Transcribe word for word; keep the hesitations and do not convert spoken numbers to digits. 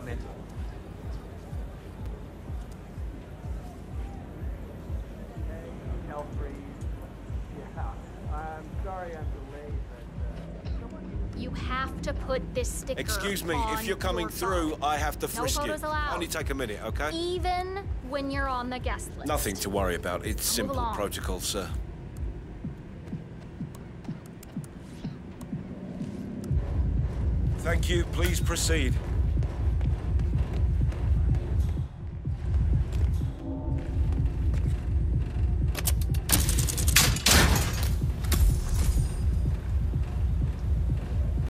come in. You have to put this sticker Excuse me, on if you're coming your through, phone. I have to No frisk you. photos allowed. Only take a minute, okay? Even when you're on the guest list. Nothing to worry about. It's Move simple along. protocol, sir. Thank you. Please proceed.